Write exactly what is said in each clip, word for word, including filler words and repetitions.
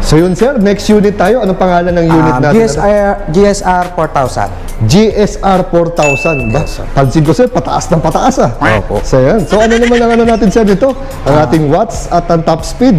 So yun sir, next unit tayo. Anong pangalan ng unit Um, natin? G S R, G S R four thousand. G S R four thousand. Yes, sir. Pansin ko sir, pataas ng pataas ah. Opo. So yan. So ano naman ang ano natin sir dito? Ang ating watts at ang top speed.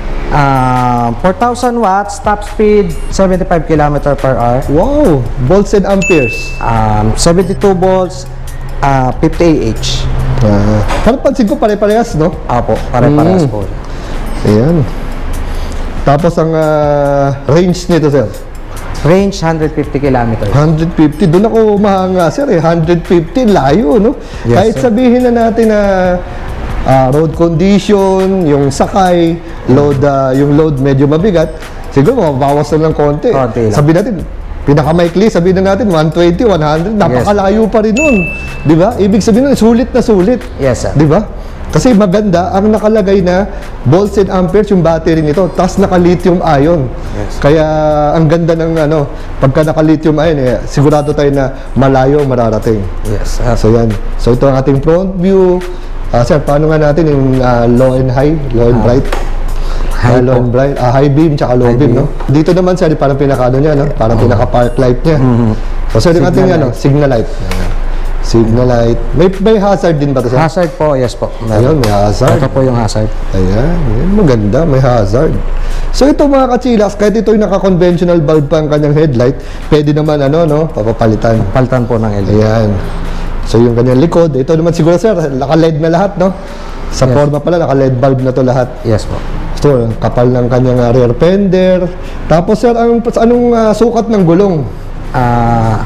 Um, four thousand watts, top speed, seventy-five kilometers per hour. Wow! Volts and amperes. Um, seventy-two volts, uh, fifty A H. Uh, parang pansin ko pare-parehas, no? Opo, pare-parehas Mm. po. Ayan. Tapos ang ah, range nito sir? Range, one hundred fifty kilometers. one hundred fifty. Doon ako mahanga sir eh. one hundred fifty, layo, no? Yes, Kahit sir. sabihin na natin na ah, road condition, yung sakay, load, ah, yung load medyo mabigat, siguro mababawas na ng konti. Konti lang. Sabihin natin, pinakamaikli, sabihin na natin one twenty, one hundred, napakalayo pa rin nun. Di ba? Ibig sabihin nun, sulit na sulit. Yes, sir. Di ba? Kasi maganda, ang nakalagay na volts and amperes yung battery nito, tapos naka-lithium ion. Yes. Kaya ang ganda ng ano, pagka naka-lithium ion, eh, sigurado tayo na malayo mararating. Yes, sir. So yan. So ito ang ating front view. Ah, sir, paano nga natin yung ah, low and high, low and bright? high Ah, low po. and bright, ah, high beam tsaka low High beam, beam. no? Dito naman sir, parang pinaka-ano niya, no? Parang pinaka-park light niya. So sir, yung Signal ating ano, light. signal light. Ayan. Signal light. May, may hazard din ba ito sir? Hazard po, yes po. Ayun, may hazard. Ito po yung hazard. Ayan, ayan, maganda, may hazard. So ito mga kachilax, kahit ito yung naka-conventional bulb pa ang kanyang headlight, pwede naman ano, no, papapalitan. Palitan po ng L E D. Ayan. So yung kanyang likod, ito naman siguro sir, naka-L E D na lahat, no? Sa Yes. forma pala, naka-L E D bulb na to lahat. Yes po. So, kapal ng kanyang uh, rear fender. Tapos sir, anong, anong uh, sukat ng gulong? Ah,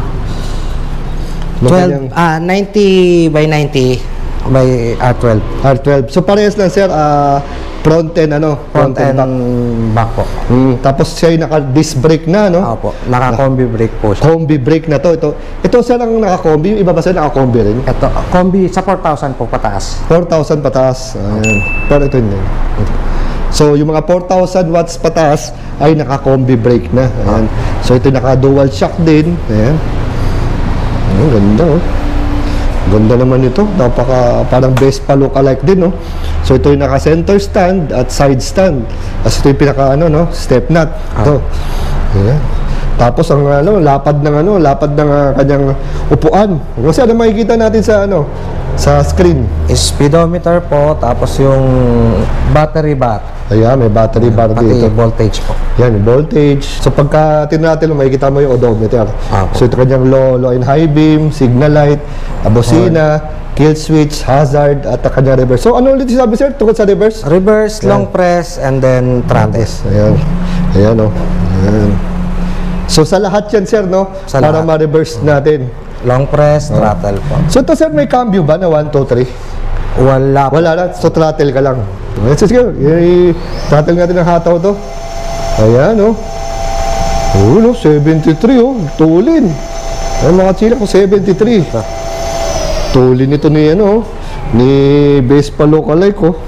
Ng twelve, kanyang ah, ninety by ninety by R twelve. R twelve. So parehas lang sir, uh, front end, ano? Front and back. back po. Mm, tapos siya yung naka-disc brake na, no? Opo, naka-combi brake po siya. Combi brake na to. Ito, ito sir ang naka-combi. Yung iba ba sir naka-combi rin? Ito, combi sa four thousand po pataas. four thousand pataas. Ayan. Pero ito hindi. So, yung mga four thousand watts pataas ay naka-combi brake na. Ayan. So, ito naka-dual shock din. Ayan. Ayan, ganda oh. Ganda naman ito. Napaka, parang Vespa look-alike din, no? So, ito yung naka-center stand at side stand. As ito yung pinaka, ano, no? Step nut. Ito. Ayan. Tapos ang ano, lapad ng ano, lapad ng uh, kanyang upuan. Kasi ano makikita natin sa ano, sa screen. Speedometer po, tapos yung battery bar. Ayan, may battery bar Pati dito. voltage po. Yan, yung voltage. So pagka tinratel mo, makikita mo yung odometer. Ah, So ito kanyang low, low and high beam, signal light, abosina, kill switch, hazard, at ang kanyang reverse. So ano ulit sabi sir, tungkol sa reverse? Reverse, Yan. long press, and then throttle. Ayan. Ayan o. Ayan. So sa lahat yan sir, no? Sa Para lahat. ma-reverse natin. Long press, throttle po. So ito sir, may cambio ba na one, two, three? Wala po. Wala na, so throttle ka lang. So sige, i-throttle natin ang hataw to. Ayan o. Oh. no, seventy-three oh, tulin. Ay mga chila ko, seventy-three. Tulin ito ni ano, ni Vespa look-alike oh.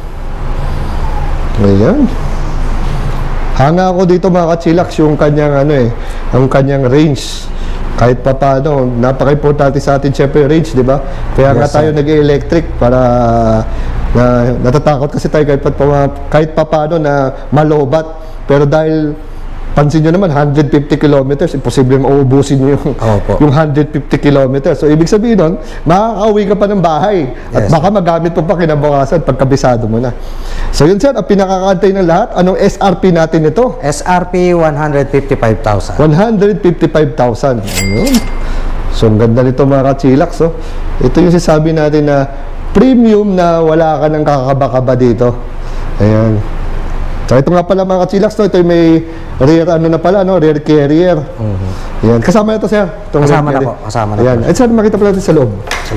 Ayan. Hanga ako dito mga kachilax yung kanyang ano eh, ang kanyang range. Kahit pa paano, napaka-importante sa atin syempre range, di ba? Kaya nga Yes, tayo sir. nag-electric para na, natatakot kasi tayo kahit pa, kahit pa paano na malobat. Pero dahil pansin nyo naman, one hundred fifty kilometers, imposible mauubusin nyo yung, Opo. yung one hundred fifty kilometers. So, ibig sabihin nun, makakauwi ka pa ng bahay. At Yes. baka magamit mo pa kinabukasan pagkabisado mo na. So, yun sir, ang pinakakantay ng lahat, anong S R P natin ito? S R P one hundred fifty-five thousand. one hundred fifty-five thousand. Ayun. So, ang ganda nito mga kachilax. So, ito yung sinasabi natin na premium na wala ka ng kakaba-kaba dito. Ayan. So, ito nga pala mga kachilax, no? Ito yung may rear, ano na pala, no? Rear carrier. Mm-hmm. Ayan. Kasama na ito, sir. Itong Kasama rear na carrier. po, kasama na Ayan. po. At sir, makita pala natin sa loob.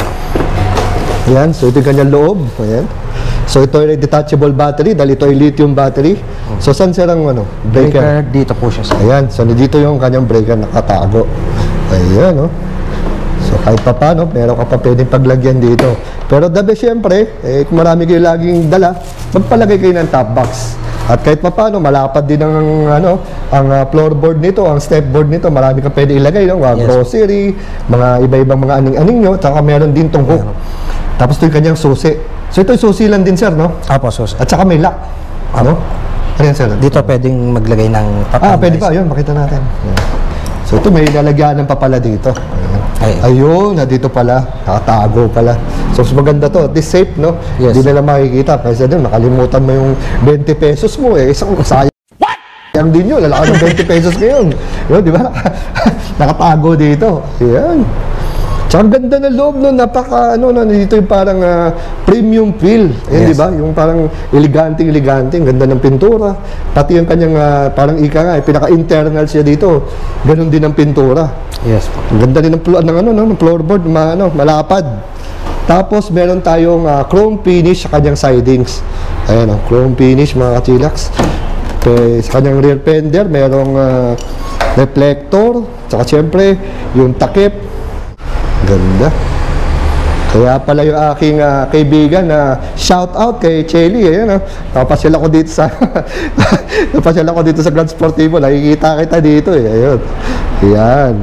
Ayan. So, ito yung kanyang loob. Ayan. So, ito ay detachable battery dahil ito ay lithium battery. So, saan sir ang ano? Breaker. Breaker, dito po siya. Sir. Ayan, so dito yung kanyang breaker nakatago. Ayan, no? So kahit pa paano, meron ka pa pwedeng paglagyan dito. Pero dabi syempre, eh, kung marami kayo laging dala, magpalagay kayo ng top box. At kahit pa paano, malapad din ang, ano, ang uh, floorboard nito, ang stepboard nito, marami ka pwede ilagay, no? Mga Yes. grocery, mga iba-ibang mga aning-aning nyo, saka meron din tong hook. Tapos ito yung kanyang susi. So ito yung susi lang din, sir, no? Apo, sus. At saka may lock. Ano? Ano yan, sir? Dito pwedeng maglagay ng papel. Ah, pwede pa. Ayun, makita natin. Ayan. So, ito may lalagyanan pa pala dito. Ayan. Ay. Ayun, na dito pala. Nakatago pala. So, mas maganda to. At least safe, no? Yes. Hindi nila makikita. Kasi din, nakalimutan mo yung twenty pesos mo eh. Isang sayang. Yang din yun. Lalaki ng twenty pesos ngayon. Yun, di ba? Nakatago dito. Ayan. Tsaka ang ganda ng loob nun, napaka, ano, na, dito yung parang uh, premium feel. Ayan, Yes. di ba? Yung parang elegante-elegante, ang ganda ng pintura. Pati yung kanyang, uh, parang ika nga, eh, pinaka-internal siya dito. Ganon din ang pintura. Yes po. Ang ganda din ng, ng, ano, no, ng floorboard, ma, ano, malapad. Tapos, meron tayong uh, chrome finish sa kanyang sidings. Ayan, oh, chrome finish, mga kachilax. Okay, sa kanyang rear fender, merong uh, reflector. Tsaka, siyempre, yung takip. Ganda. Kaya pala yung aking uh, kaibigan na uh, shout out kay Chelly, ayan, uh, napasyal ako dito sa napasyal ako dito sa Grand Sportivo, nakikita kita dito eh, ayun. Ayan.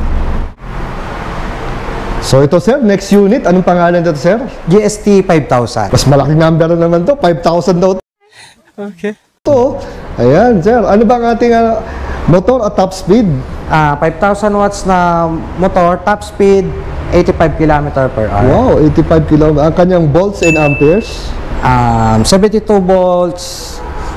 So ito sir, next unit, anong pangalan dito sir? G S T five thousand. Mas malaking number na naman to, five thousand daw. Okay. Ito, ayan sir, ano ba ang ating uh, motor at top speed? Ah, five thousand watts na motor, top speed eighty-five kilometer per hour. Wow, eighty-five kilometers. Ang kanyang volts and amperes? Um, seventy-two volts,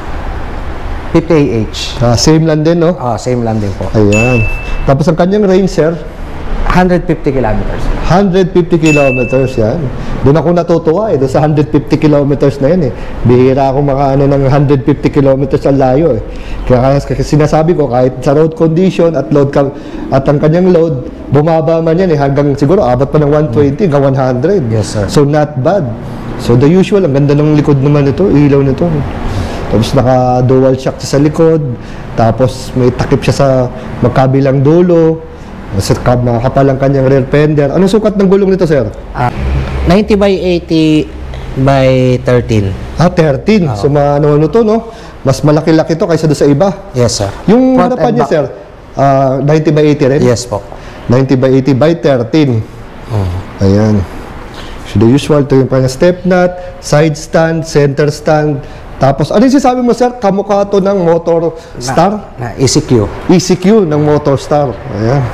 fifty A H. Ah, same lang din, no? Ah, same lang din po. Ayan. Tapos ang kanyang range, sir? one hundred fifty kilometers. one hundred fifty kilometers, yan. Doon ako natutuwa eh, doon sa one hundred fifty kilometers na yan eh. Bihira ako makaano ng one hundred fifty kilometers ang layo eh. Kaya kasi sinasabi ko, kahit sa road condition at load ka, at ang kanyang load, bumaba man yan eh, hanggang siguro abot pa ng one twenty hanggang one hundred. Yes, sir. So not bad. So the usual, ang ganda ng likod naman ito, ilaw nito. Tapos naka dual shock siya sa likod, tapos may takip siya sa magkabilang dulo. Sa makakapal ang kanyang rear fender. Anong sukat ng gulong nito, sir? Ah, ninety by eighty by thirteen. Ah, thirteen. So, ano, ano to, no? Mas malaki-laki to kaysa doon sa iba. Yes, sir. Yung Front harapan and niya, back. sir, ah, ninety by eighty rin? Yes po. ninety by eighty by thirteen. Oh. Ayan. So, the usual, ito yung kanyang step nut, side stand, center stand. Tapos, ano yung sinasabi mo, sir? Kamukha to ng Motor Star? Na, na E C Q. E C Q ng Motor Star. Ayan.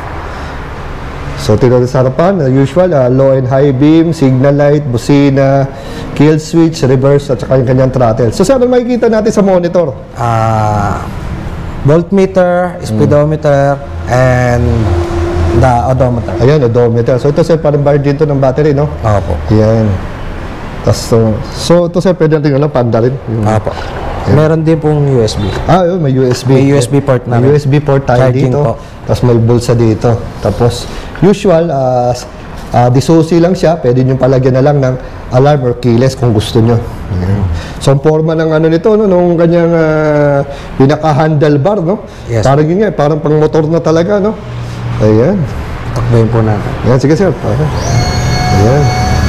So, tingnan sa harapan, uh, usual, uh, low and high beam, signal light, busina, kill switch, reverse, at saka yung kanyang throttle. So, sir, ano makikita natin sa monitor? Ah, voltmeter, speedometer, and the odometer. Ayan, odometer. So, ito, sir, parang bar dito ng battery, no? Opo. Ayan. Tapos, so, so, ito, sir, pwede natin, ano, panda rin. Yung, Opo. Meron din pong U S B. ah, yun, may U S B. May U S B port na May rin. U S B port tayo Charging dito. po. Tapos, may bulsa dito. Tapos, usual, uh, uh, disusi lang siya. Pwede nyo palagyan na lang ng alarm or keyless kung gusto nyo. Ayan. So, ang forma ng ano nito, no, nung kanyang uh, pinaka-handlebar, no? Yes. Parang yun nga, parang pang motor na talaga, no? Ayan. Takbayin po natin. Ayan, sige, sir. Ayan. Ayan.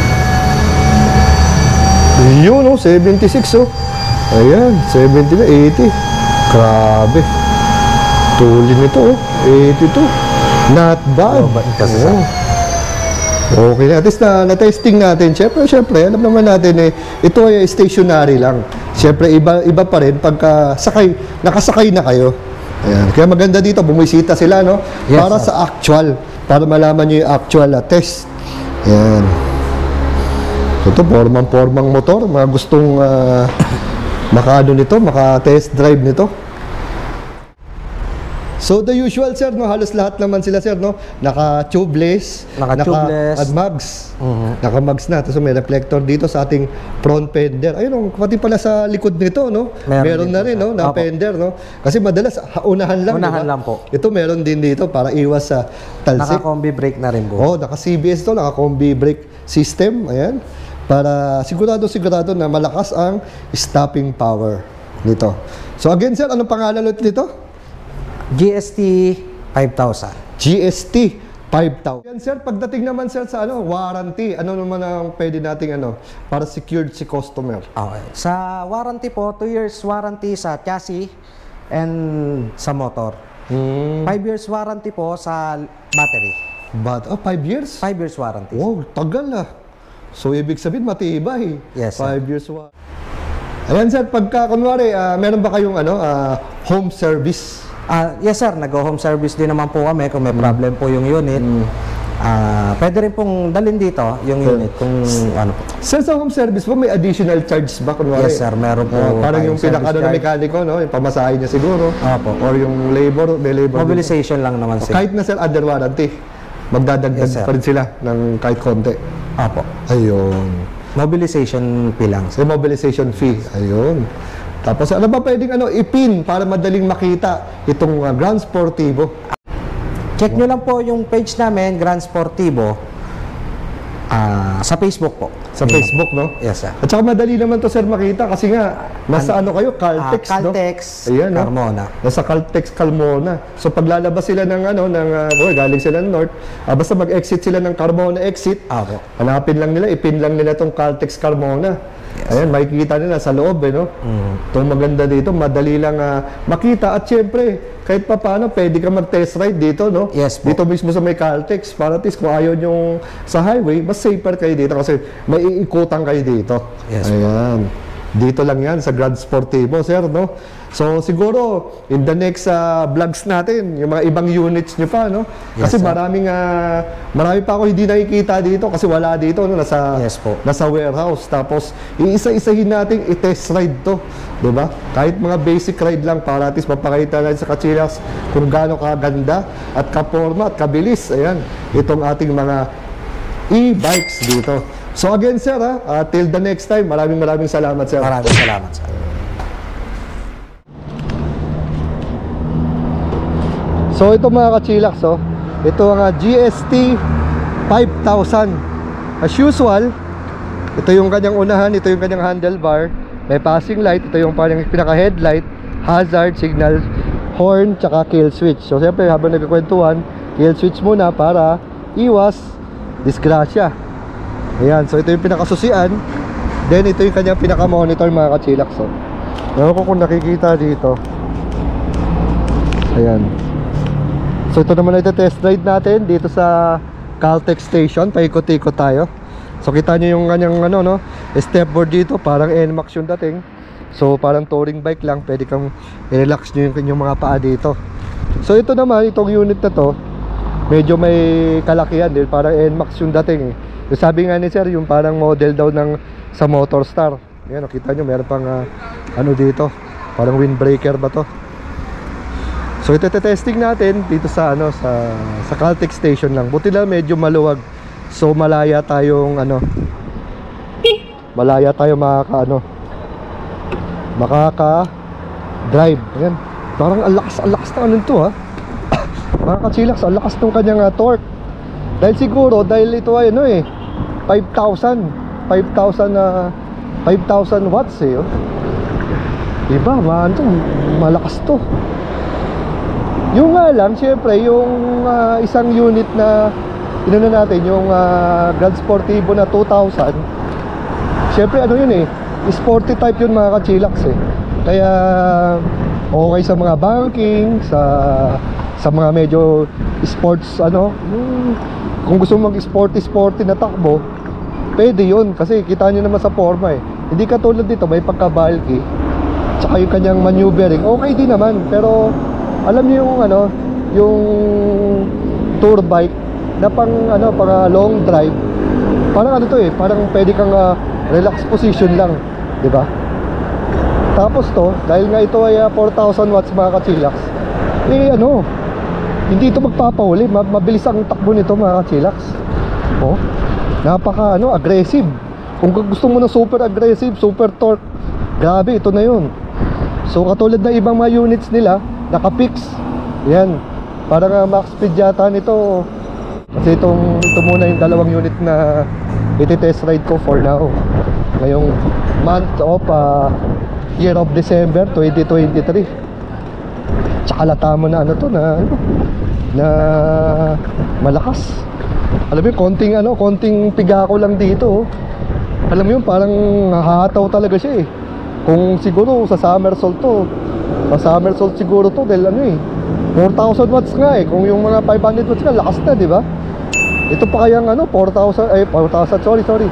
Yun, no? seventy-six, oh. Ayan, seventy na, eighty. Grabe. Tuloy nito, oh. eighty-two. Not bad. Oh, ba't kasi Oo. Okay na. At least na, na-testing natin. Siyempre, siyempre, alam naman natin eh, ito ay stationary lang. Siyempre, iba, iba pa rin pagka sakay, nakasakay na kayo. Ayan. Kaya maganda dito, bumisita sila, no? Yes, para sir. sa actual. Para malaman nyo yung actual uh, test. Ayan. So, ito, formang-formang motor. Mga gustong uh, maka-ano nito, maka-test drive nito. So, the usual, sir, no? Halos lahat naman sila, sir, no? Naka-tubeless. Naka-tubeless. Naka-mags. Mhm. Naka-mags na. Tapos may reflector dito sa ating front fender. Ayun, oh, pati pala sa likod nito, no? Meron Meron, din na po, rin, sir. no? Na Opo. fender, no? Kasi madalas, ha- unahan lang, Unahan diba? lang po. Ito, meron din dito para iwas sa talsik. Naka-combi brake na rin po. Oh, naka-C B S to, naka-combi brake system. Ayan. Para sigurado-sigurado na malakas ang stopping power nito. So again, sir, anong pangalan ulit nito? G S T five thousand. G S T five thousand. Yan, sir, pagdating naman, sir, sa ano, warranty, ano naman ang pwede nating ano, para secured si customer? Okay. Sa warranty po, two years warranty sa chassis and sa motor. Hmm. five years warranty po sa battery. But, oh, five years? five years warranty. Wow, tagal ah. So, ibig sabihin, matibay. Yes, sir. Five years wa- Ayan sir, pagka kunwari, ah, meron ba kayong ano, ah, home service? Ah, yes sir, nag-home service din naman po kami kung may problem po yung unit. Ah, pwede rin pong dalhin dito yung Sir. unit kung ano po. Sir, sa home service po, may additional charge ba? Kunwari, Yes sir, meron po. Ah, parang yung tayong pinaka service na charge. mekaniko, no? Yung pamasahe niya siguro. Opo. Or yung labor, may labor. din. Mobilization lang naman sir. Kahit na sir, under warranty, magdadagdag Yes, sir. pa rin sila ng kahit konti. Opo. Ayun. Mobilization fee lang sir. Sa mobilization fee. Ayun. Tapos ano ba pwedeng ano, ipin para madaling makita itong uh, Grand Sportivo? Check nyo lang po yung page namin, Grand Sportivo, ah, sa Facebook po. Sa Facebook, no? Yes sir. At saka madali naman to sir makita kasi nga nasa ano kayo, Caltex, Ah, no? Caltex, Ayan, no? Carmona. Nasa Caltex, Carmona. So paglalabas sila ng ano, ng uh, oh, galing sila ng North, ah, basta mag-exit sila ng Carmona exit, Opo. hanapin lang nila, ipin lang nila tong Caltex, Carmona. Ayan, makikita nila sa loob, eh, no? Mm. Itong maganda dito, madali lang ah, makita. At syempre, kahit pa paano, pwede ka mag-test ride dito, no? Yes po. Dito mismo sa may Caltex. Para at least kung ayaw yung sa highway, mas safer kayo dito kasi may iikutan kayo dito. Yes po. Ayan. Dito lang yan sa Grand Sportivo, sir, no? So, siguro, in the next ah, vlogs natin, yung mga ibang units nyo pa, no? Yes, Kasi sir. maraming, ah, marami pa ako hindi nakikita dito kasi wala dito, no? Nasa, Yes po. nasa warehouse. Tapos, iisa-isahin natin i-test ride to. Diba? Kahit mga basic ride lang para at least mapakita natin sa Kachilax kung gaano kaganda at kaporma at kabilis. Ayan, itong ating mga e-bikes dito. So again, sir, ha, uh, till the next time, maraming maraming salamat, sir. Maraming salamat sir. So ito mga Kachilax, oh, ito ang uh, G S T five thousand. As usual, ito yung kanyang unahan, ito yung kanyang handlebar, may passing light, ito yung parang pinaka-headlight, hazard, signal, horn, tsaka kill switch. So siyempre habang nagkakwentuhan, kill switch muna para iwas disgrasya. Ayan, so ito yung pinakasusian. Then ito yung kanyang pinaka-monitor mga Kachilax. So, ewan ko kung nakikita dito. Ayan. So ito naman ito test ride natin dito sa Caltex station. Paikot-ikot tayo. So kita nyo yung kanyang ano, no, stepboard dito. Parang N MAX yung dating. So parang touring bike lang. Pwede kang i-relax nyo yung, yung mga paa dito. So ito naman, itong unit na to, medyo may kalakihan din. Parang N MAX yung dating eh. Yung sabi nga ni sir, yung parang model daw ng sa Motorstar. Ayan, kita nyo, meron pang uh, ano dito, parang windbreaker ba to. So ito testing natin dito sa ano sa sa Caltex station lang. Buti lang medyo maluwag. So malaya tayong ano, malaya tayo makaka ano, makaka drive. Ayan, parang ang lakas, ang lakas ng ano to, ha. Mga Kachilax, ang lakas ng kanyang uh, torque. Dahil siguro, dahil ito ay ano eh, five thousand five thousand uh, five thousand watts eh, oh. Diba, man, to, malakas to. Yung nga lang, syempre, yung uh, isang unit na inuna natin, yung uh, Grand Sportivo na two thousand, syempre ano yun eh, sporty type yun mga Kachilax eh. Kaya okay sa mga banking, sa sa mga medyo sports ano, yung, kung gusto mo mag-sporty sporty na takbo, pwede yun kasi kita nyo naman sa forma eh. Hindi katulad dito, may pagka-bulky, tsaka yung kanyang maneuvering okay din naman, pero alam niyo yung ano, yung tour bike na pang ano, pang uh, long drive, parang ano to eh, parang pwede kang uh, relax position lang, di ba? Tapos to, dahil nga ito ay uh, four thousand watts mga Kachilax, eh ano, hindi ito magpapahuli, mabilis ang takbo nito mga Kachilax. Oh, napaka ano, aggressive. Kung gusto mo na super aggressive, super torque, grabe, ito na yun. So katulad ng ibang mga units nila, naka-fix. Yan, parang uh, max speed yata nito. Kasi itong, ito muna yung dalawang unit na iti-test ride ko for now. Ngayong month of uh, year of December twenty twenty-three. Tsaka lata mo na ano to na ano, na malakas. Alam mo yung konting ano, konting pigako lang dito, oh. Alam mo yung parang hahataw talaga siya eh. Kung siguro sa somersault to, sa somersault siguro to dahil ano eh, four thousand watts nga eh. Kung yung mga five hundred watts nga, lakas na, di ba? Ito pa kayang ano, four thousand, ay four thousand, sorry, sorry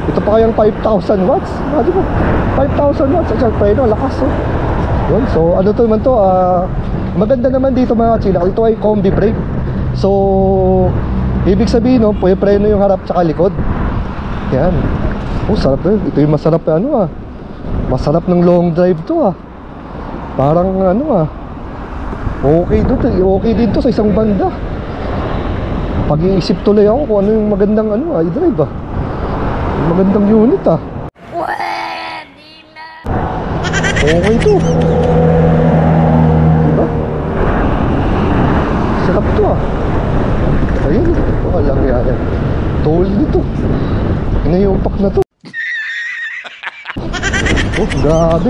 Ito pa kayang five thousand watts. Ano ba? five thousand watts. At siyang preno, lakas oh. Yun. So ano to naman to, ah, maganda naman dito mga chila. Ito ay combi brake. So ibig sabihin no, pwede preno yung harap tsaka likod. Yan. Oh, sarap eh. Ito yung masarap na ano ah. Masarap ng long drive to ah. Parang ano ah. Okay dito, okay din to sa isang banda. Pag-iisip tuloy ako kung ano yung magandang ano ah, i-drive ah. Magandang unit ah. Pwede na. Okay to. Diba? Sarap to ah. Ayun, walang yan. Toll nito. Inayupak na to. Oh, grabe.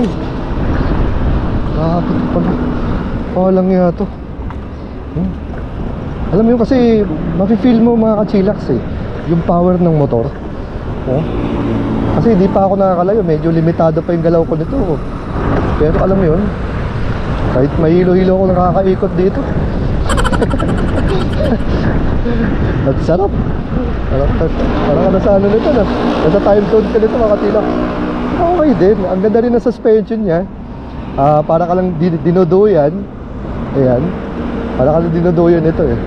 Grabe pag walang yan to. Hmm. Alam mo yun kasi mafe-feel mo mga kachilax eh, yung power ng motor. Oh. Kasi di pa ako nakakalayo, medyo limitado pa yung galaw ko nito. Pero alam mo yun, kahit mahilo-hilo ako nakakaikot dito. At sarap. Parang, parang ka na sa ano nito na. Nasa time zone ka nito mga kachilax. Okay din, ang ganda rin ng suspension niya. Ah, para ka lang din dinodoyan. Ayan. Para ka lang dinodoyan ito eh.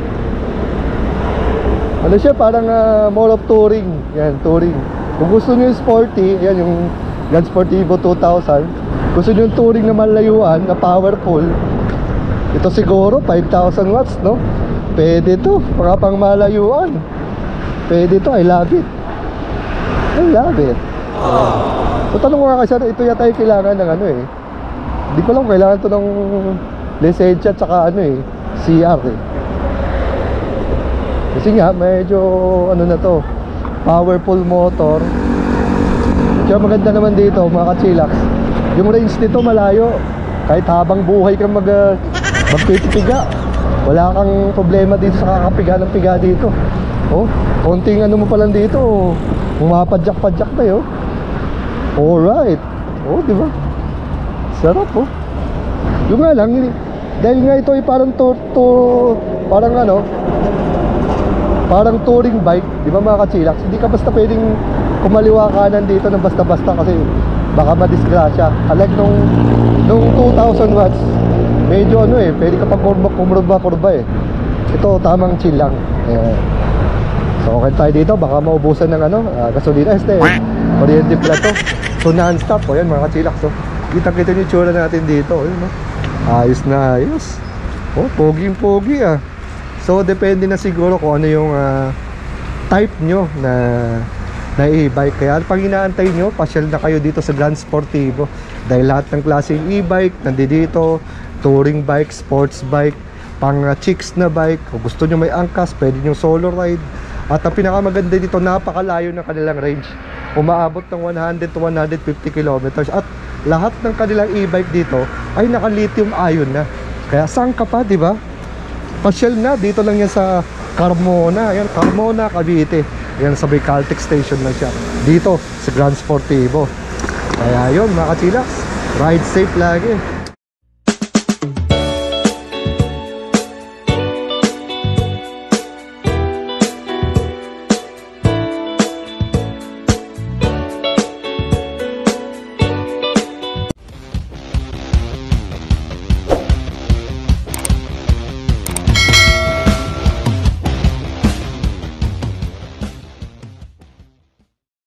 Ano siya, parang uh, more of touring. Yan, touring. Kung gusto nyo yung sporty, yan yung Grand Sportivo two thousand. Gusto nyo yung touring na malayuan, na powerful, ito siguro five thousand watts, no? Pwede to, mga pang malayuan. Pwede to, I love it. I love it. So tanong ko nga kasi, ito yata yung kailangan ng ano eh. Hindi ko lang kailangan to ng lisensya tsaka ano eh, C R eh. Kasi nga medyo ano na to, powerful motor. Kaya maganda naman dito mga kachilax, yung range nito malayo. Kahit habang buhay kang mag uh, magpipiga, wala kang problema dito sa kakapiga ng piga dito. Oh, konting ano mo pa lang dito, umapadyak-padyak na yun. Alright. Oh, di ba? Sarap oh. Yung nga lang, dahil nga ito ay parang to, to parang ano, parang touring bike, di ba mga kachilax? Hindi ka basta pwedeng kumaliwa kanan dito ng basta-basta kasi baka madisgrasya. Unlike nung, nung two thousand watts, medyo ano eh, pwede ka pang kumurba-kurba eh. Ito, tamang chill lang. Ayan. So, okay tayo dito, baka maubusan ng ano, uh, gasolina. Este, kuryente pala to. So, non-stop. O yan mga kachilax. So, kita-kita yung tsura natin dito. Ayun, no? Ayos na ayos. Oh, poging-pogi ah. So depende na siguro kung ano yung uh, type nyo na na e-bike. Kaya pag inaantay nyo, pasyal na kayo dito sa Grand Sportivo. Dahil lahat ng klaseng e-bike nandito, touring bike, sports bike, pang uh, chicks na bike. Kung gusto nyo may angkas, pwede nyo solo ride. At ang pinakamaganda dito, napakalayo ng kanilang range. Umaabot ng one hundred to one hundred fifty kilometers. At lahat ng kanilang e-bike dito ay naka-lithium ion na. Kaya saan ka pa, di ba? Pasyal na, dito lang yan sa Carmona. Ayan, Carmona, Cavite. Ayan, sa may Caltex station lang siya. Dito, sa Grand Sportivo. Kaya yun, mga kachilax, ride safe lagi.